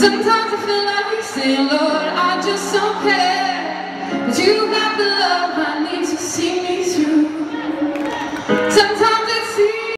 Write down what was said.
Sometimes I feel like saying, Lord, I just don't care, but you got the love I